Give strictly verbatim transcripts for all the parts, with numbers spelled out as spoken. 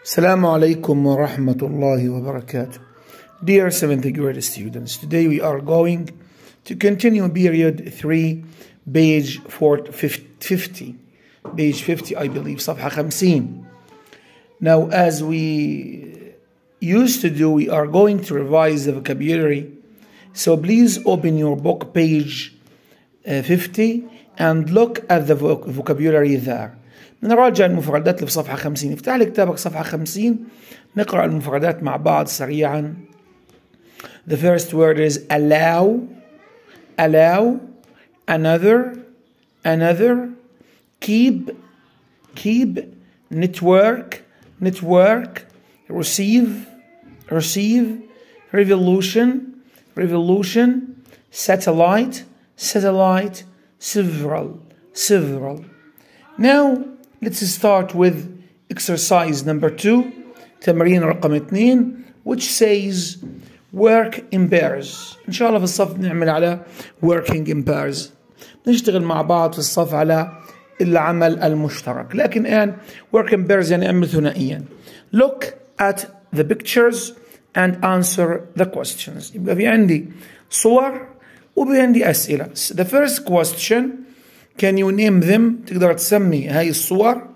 Assalamu alaikum wa rahmatullahi wa barakatuh. Dear seventh grade students, today we are going to continue period three, page fifty. Page fifty, I believe, صفحة خمسين. Now, as we used to do, we are going to revise the vocabulary. So please open your book, page uh, fifty, and look at the voc vocabulary there. نراجع المفردات اللي في صفحة خمسين. افتح لي كتابك صفحة خمسين، نقرأ المفردات مع بعض سريعا. The first word is allow, allow, another, another, keep, keep, network, network, receive, receive, revolution, revolution, satellite, satellite, several, several. Now, let's start with exercise number two, تمرين رقم اثنين, which says work in pairs. إن شاء الله في الصف نعمل على working in pairs. نشتغل مع بعض في الصف على العمل المشترك. لكن الآن work in pairs يعني أعمل ثنائيا. Look at the pictures and answer the questions. يبقى في عندي صور وفي عندي أسئلة. The first question, can you name them? تقدر تسمي هاي الصور.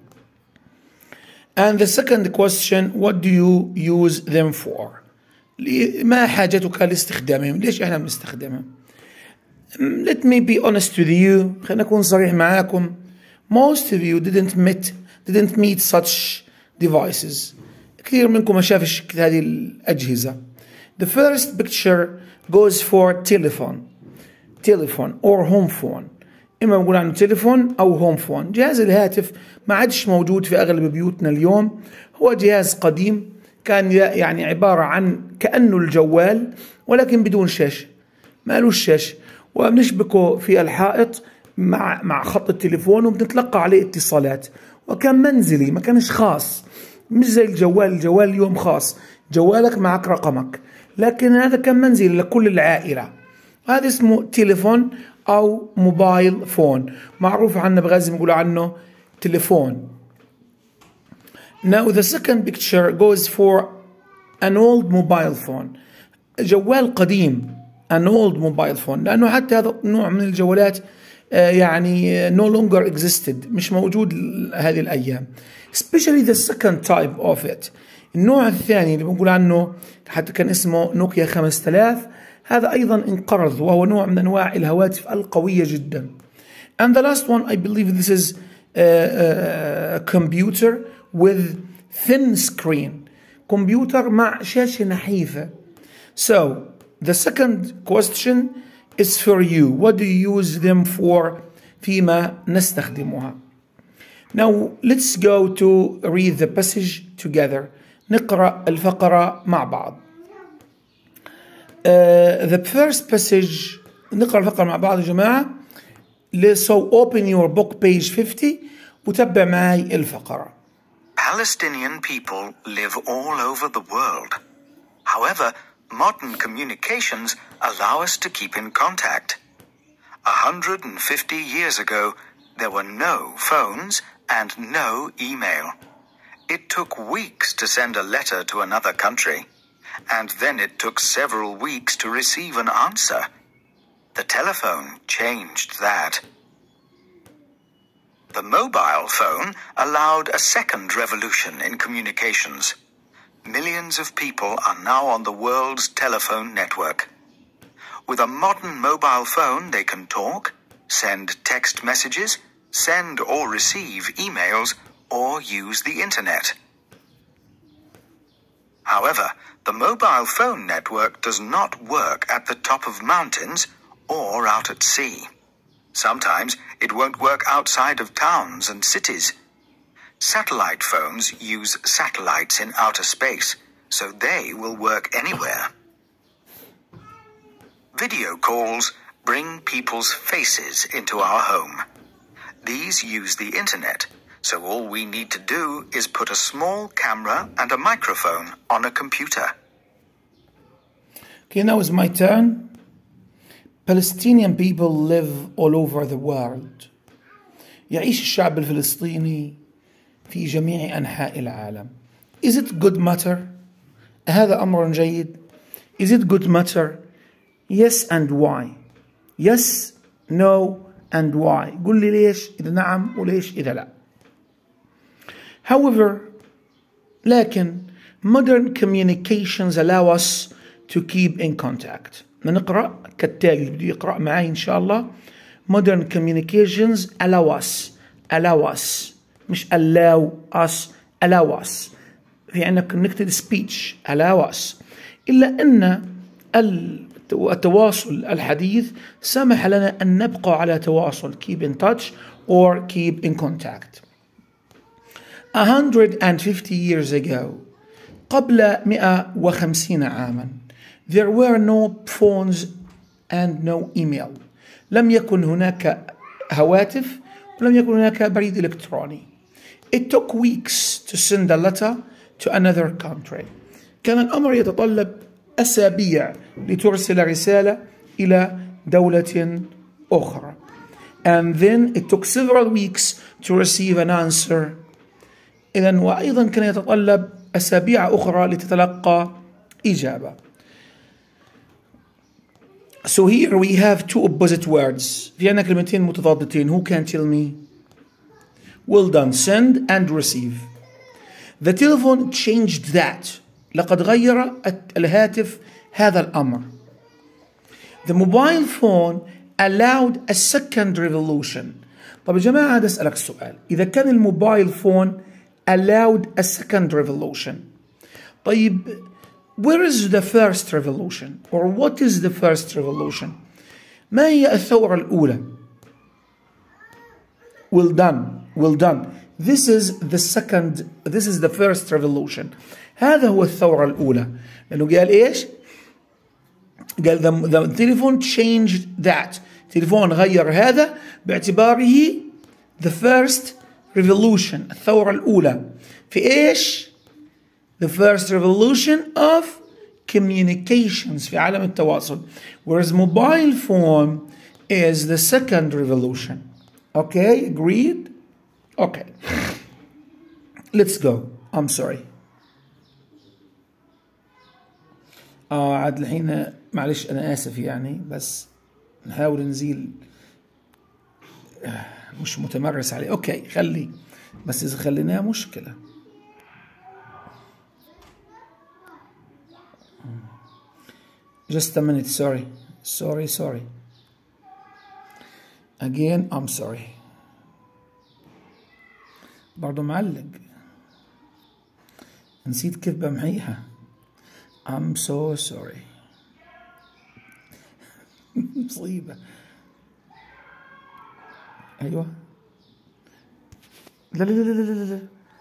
And the second question, what do you use them for? ما حاجتك لاستخدامهم؟ ليش احنا بنستخدمهم؟ Let me be honest with you. خلينا نكون صريح معاكم. Most of you didn't meet didn't meet such devices. كثير منكم ما شافش هذه الأجهزة. The first picture goes for telephone, telephone or home phone. إما بنقول عنه تليفون أو هوم فون. جهاز الهاتف ما عادش موجود في أغلب بيوتنا اليوم. هو جهاز قديم كان يعني عبارة عن كأنه الجوال ولكن بدون شاشة، ما له شاشة، وبنشبكه في الحائط مع مع خط التليفون وبنتلقى عليه اتصالات. وكان منزلي، ما كانش خاص، مش زي الجوال. الجوال اليوم خاص، جوالك معك رقمك، لكن هذا كان منزلي لكل العائلة. هذا اسمه تليفون أو موبايل فون، معروف عنه بغازي بنقول عنه تليفون. Now the second picture goes for an old mobile phone. جوال قديم، an old mobile phone، لأنه حتى هذا النوع من الجوالات يعني no longer existed، مش موجود هذه الأيام. Especially the second type of it. النوع الثاني اللي بنقول عنه حتى كان اسمه نوكيا خمسة آلاف، هذا أيضا انقرض، وهو نوع من أنواع الهواتف القوية جدا. And the last one, I believe this is a, a computer with thin screen. كمبيوتر مع شاشة نحيفة. So, the second question is for you. What do you use them for? فيما نستخدمها. Now, let's go to read the passage together. نقرأ الفقرة مع بعض. Uh, the first passage, نقرأ الفقرة مع بعض يا جماعة. So open your book page fifty وتبع معي الفقرة. Palestinian people live all over the world. However, modern communications allow us to keep in contact. one hundred fifty years ago, there were no phones and no email. It took weeks to send a letter to another country. And then it took several weeks to receive an answer. The telephone changed that. The mobile phone allowed a second revolution in communications. Millions of people are now on the world's telephone network. With a modern mobile phone, they can talk, send text messages, send or receive emails, or use the internet. However, the mobile phone network does not work at the top of mountains or out at sea. Sometimes it won't work outside of towns and cities. Satellite phones use satellites in outer space, so they will work anywhere. Video calls bring people's faces into our home. These use the internet, so all we need to do is put a small camera and a microphone on a computer. Okay, now it's my turn. Palestinian people live all over the world. يعيش الشعب الفلسطيني في جميع أنحاء العالم. Is it good matter? هذا أمر جيد. Is it good matter? Yes and why? Yes, no and why. قل لي ليش إذا نعم وليش إذا لا. However, لكن modern communications allow us to keep in contact. نقرأ كالتالي اللي بده يقرأ معي إن شاء الله. Modern communications allow us allow us مش allow us allow us في عندنا connected speech allow us إلا أن التواصل الحديث سمح لنا أن نبقى على تواصل keep in touch or keep in contact. one hundred fifty years ago قبل مئة وخمسين عاما there were no phones and no email. لم يكن هناك هواتف ولم يكن هناك بريد إلكتروني. It took weeks to send a letter to another country. كان الأمر يتطلب أسابيع لترسل رسالة إلى دولة أخرى. And then it took several weeks to receive an answer. إذن وأيضا كان يتطلب أسابيع أخرى لتتلقى إجابة. So here we have two opposite words. في عندنا كلمتين متضادتين. Who can tell me? Well done. Send and receive. The telephone changed that. لقد غير الهاتف هذا الأمر. The mobile phone allowed a second revolution. طب يا جماعة هذا أسألك سؤال. إذا كان الموبايل فون allowed a second revolution. طيب where is the first revolution? Or what is the first revolution? ما هي الثورة الأولى? Well done. Well done. This is the second. This is the first revolution. هذا هو الثورة الأولى. لأنه قال إيش؟ قال the, the telephone changed that. تليفون غير هذا باعتباره the first revolution. الثورة الأولى. في إيش؟ The first revolution of communications في عالم التواصل. Whereas mobile phone is the second revolution. Okay, agreed? Okay. Let's go. I'm sorry. آه عاد الحين معلش أنا آسف يعني بس نحاول نزيل مش متمرس عليه. أوكي خلي بس إذا خليناه مشكلة. Just a minute. Sorry. Sorry. Sorry. Again, I'm sorry. برضو معلق. نسيت كيف بمحيها. I'm so sorry. مصيبة. أيوة. لا لا لا لا لا لا.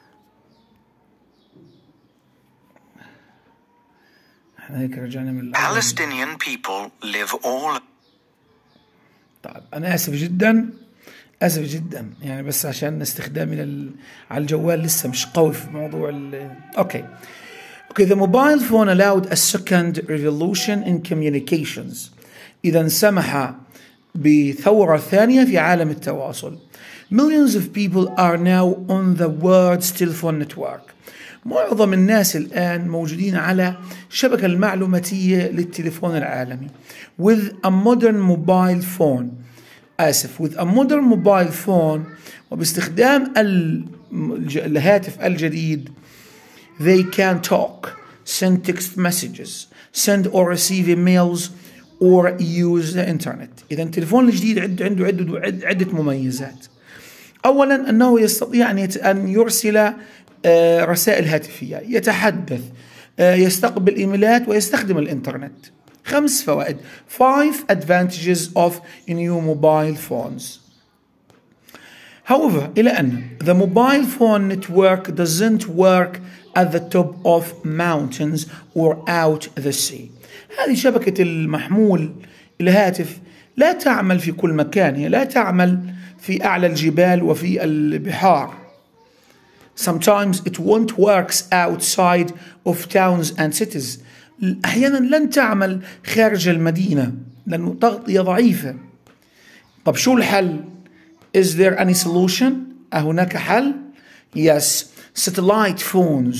احنا هيك رجعنا من Palestinian people live all. طيب أنا آسف جدا. آسف جدا يعني بس عشان استخدامي لل... على الجوال لسه مش قوي في موضوع ال... أوكي. Okay, the mobile phone allowed a second revolution in communications. إذا سمح بثورة ثانية في عالم التواصل. Millions of people are now on the world's telephone network. معظم الناس الآن موجودين على الشبكة المعلوماتية للتليفون العالمي. With a modern mobile phone. آسف. With a modern mobile phone وباستخدام الهاتف الجديد. They can talk, send text messages, send or receive emails, or use the internet. إذا التليفون الجديد عنده عنده عدة عدة مميزات. أولاً أنه يستطيع أن يرسل رسائل هاتفية، يتحدث، يستقبل إيميلات ويستخدم الإنترنت. خمس فوائد. Five advantages of new mobile phones. However, إلى أن the mobile phone network doesn't work at the top of mountains or out the sea. هذه شبكة المحمول الهاتف لا تعمل في كل مكان، هي لا تعمل في أعلى الجبال وفي البحار. Sometimes it won't work outside of towns and cities. أحيانا لن تعمل خارج المدينة لأنه تغطية ضعيفة. طب شو الحل؟ Is there any solution؟ أهناك حل؟ Yes. Satellite phones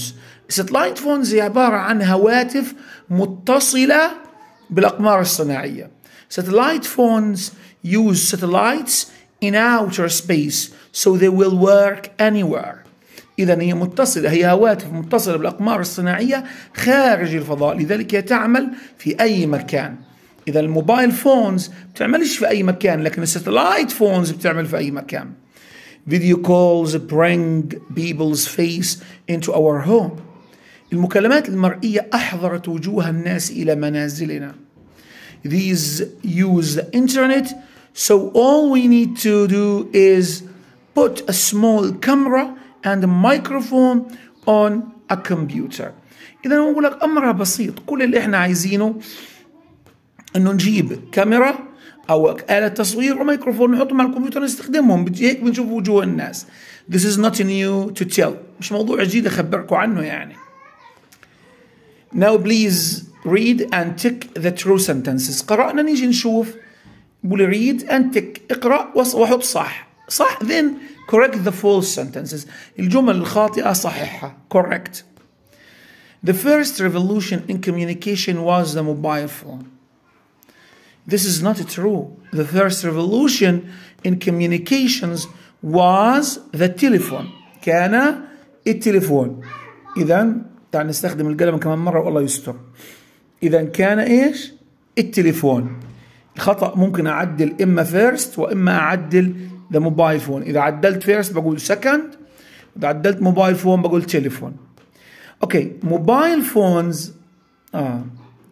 satellite phones هي عبارة عن هواتف متصلة بالأقمار الصناعية. Satellite phones use satellites in outer space so they will work anywhere. إذا هي متصلة، هي هواتف متصلة بالأقمار الصناعية خارج الفضاء، لذلك هي تعمل في أي مكان. إذا الموبايل فونز بتعملش في أي مكان، لكن الساتلايت فونز بتعمل في أي مكان. Video calls bring people's face into our home. المكالمات المرئية أحضرت وجوه الناس إلى منازلنا. These use the internet, so all we need to do is put a small camera and a microphone on a computer. إذا نقول لك أمرها بسيط، كل اللي إحنا عايزينه إنه نجيب كاميرا أو آلة تصوير وميكروفون نحطهم على الكمبيوتر نستخدمهم، هيك بنشوف وجوه الناس. This is not new to tell. مش موضوع جديد أخبركم عنه يعني. Now please read and tick the true sentences. قرأنا نيجي نشوف، بقول read and tick، اقرأ وحط صح صح then correct the false sentences. الجمل الخاطئة صححها. correct. The first revolution in communication was the mobile phone. This is not true. The first revolution in communications was the telephone. كان التليفون. إذا تعال نستخدم القلم كمان مرة والله يستر. إذا كان إيش؟ التليفون. الخطأ ممكن أعدل إما first وإما أعدل the mobile phone. إذا عدلت first بقول second، إذا عدلت mobile phone بقول telephone. أوكي، mobile phones آه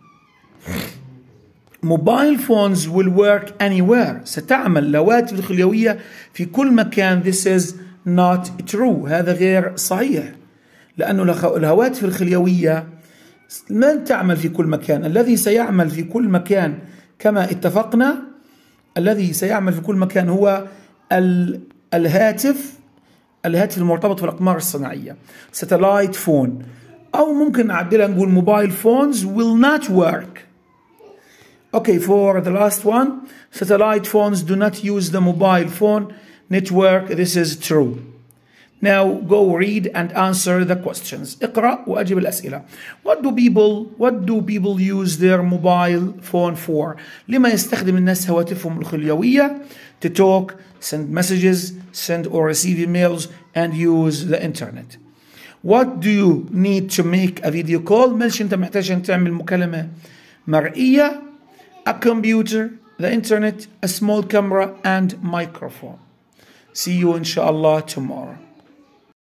mobile phones will work anywhere. ستعمل الهواتف الخليوية في كل مكان. This is not true. هذا غير صحيح، لأنه الهواتف الخليوية لن تعمل في كل مكان. الذي سيعمل في كل مكان كما اتفقنا، الذي سيعمل في كل مكان هو الهاتف الهاتف المرتبط في الأقمار الصناعية satellite phone، أو ممكن نعدلها نقول mobile phones will not work. Okay, for the last one, satellite phones do not use the mobile phone network. This is true. Now go read and answer the questions. اقرأ وأجب الأسئلة. What do people What do people use their mobile phone for? لما يستخدم الناس هواتفهم الخليوية؟ To talk, send messages, send or receive emails, and use the internet. What do you need to make a video call? مالش أنت محتاج أن تعمل مكالمة مرئية؟ A computer, the internet, a small camera, and microphone. See you inshallah tomorrow.